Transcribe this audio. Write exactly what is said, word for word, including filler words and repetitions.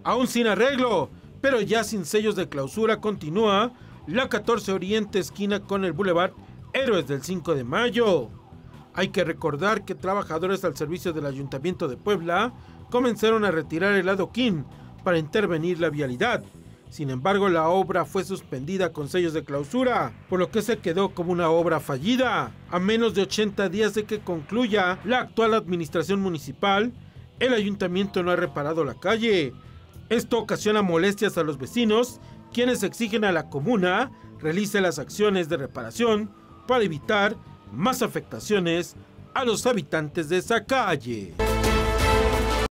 Aún sin arreglo, pero ya sin sellos de clausura, continúa la catorce Oriente esquina con el Boulevard Héroes del cinco de mayo. Hay que recordar que trabajadores al servicio del Ayuntamiento de Puebla comenzaron a retirar el adoquín para intervenir la vialidad. Sin embargo, la obra fue suspendida con sellos de clausura, por lo que se quedó como una obra fallida. A menos de ochenta días de que concluya la actual administración municipal, el ayuntamiento no ha reparado la calle. Esto ocasiona molestias a los vecinos, quienes exigen a la comuna realice las acciones de reparación para evitar más afectaciones a los habitantes de esa calle.